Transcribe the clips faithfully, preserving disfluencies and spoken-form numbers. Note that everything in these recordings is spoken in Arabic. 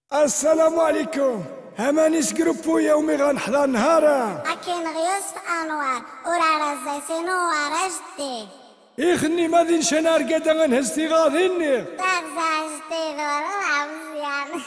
السلام عليكم. همانيس جروبو يومي غنحضر نهارا أكين غيوسف أنوار ورارا زيسينو ورجتي إخني ما ذين شنار قدا غنهزتي غاضيني تاك زاجتي ورا مزيان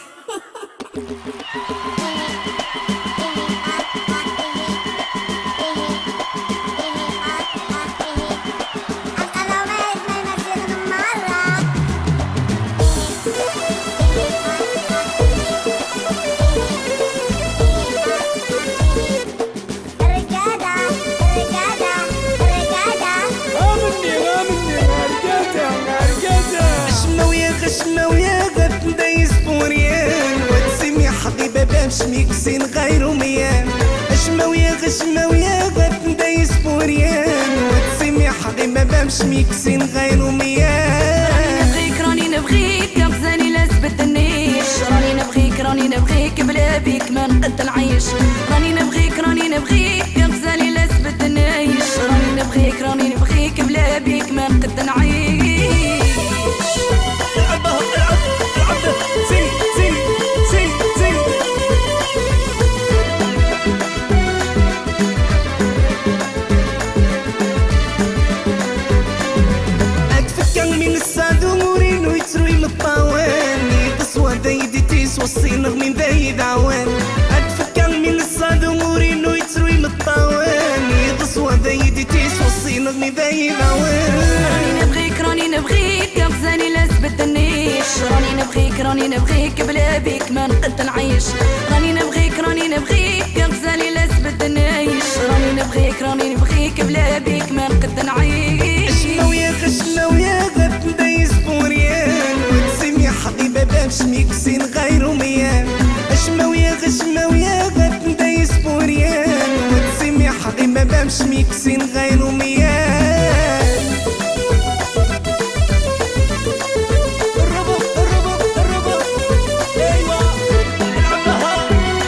شماوية غات ندايس بوريان وتسمي حبيبة باش ميكسين غيرو ميان شماوية غشماوية غات ندايس بوريان وتسمي حبيبة باش ميكسين غيرو ميان راني نبغيك راني نبغيك يا غزالي لا تبدلنيش راني نبغيك راني نبغيك بلا بيك ما نقد نعيش راني نبغيك راني نبغيك يا غزالي لا تبدلنيش راني نبغيك راني نبغيك بلا بيك ما نقد نعيش وصي نغمي ذايد عوان أتفكر من الصاد أموري إنو يتروي للطوان يضصوى ذايد تيس وصي نغمي ذايد عوان راني نبغيك راني نبغيك يا غزالي لا تبدلنيش راني نبغيك راني نبغيك بلا بيك ما نقد نعيش راني نبغيك راني نبغيك يا غزالي لا تبدلنيش راني نبغيك راني نبغيك بلا بيك ما نقد نعيش شناوية غشناوية غات ندايس بوريان وتسمي حبيبة باش ميكسين غيرو ميان شماوية غشماوية غات ندايس بوريان وتسمي حبيبة باش ميكسين غيرو ميان الربط الربط الربط ايوا نلعبها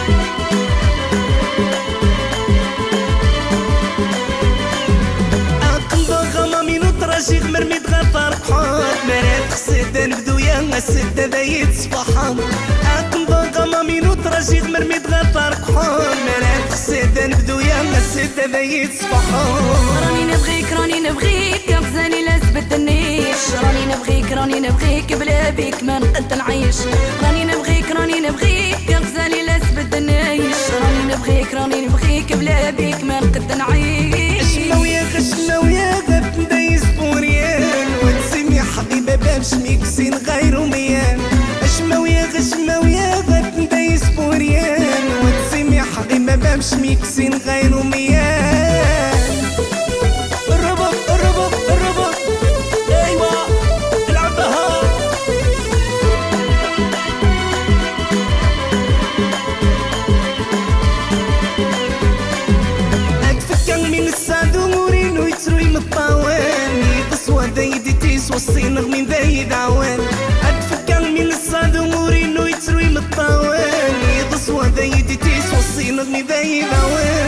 عقل ضغمة من وطراشي غمر ميت غفار بحوط مرات خسيدة نبدو يا السدة ذايد صباحا عقل ضغمة من وطراشي غمر ميت غفار بحوط مرات خسيدة نبدو يا السدة ذايد صباحا راني نبغيك راني نبغيك يا غزالي لا تبدلنيش راني نبغيك راني نبغيك بلا بيك ما نقد نعيش راني نبغيك راني نبغيك يا غزالي لا تبدلنيش راني نبغيك راني نبغيك بلا بيك ما نقد نعيش شناوية غشناوية غات ندايس بوريان وتسمي حبيبة باش ميكسين غيرو ميان شماوية غشماوية غات ندايس بوريان وتسمي حبيبة باش ميكسين غيرو ميان الربط الربط الربط ايوا نلعبها اتفكر من السعد اموري يتروي للطوان يقصوى ذايد تيس وصي نغمي ذايد عوان اتفكر من السعد اموري انو يتروي للطوان يقصوى ذايد تيس وصي نغمي ذايد عوان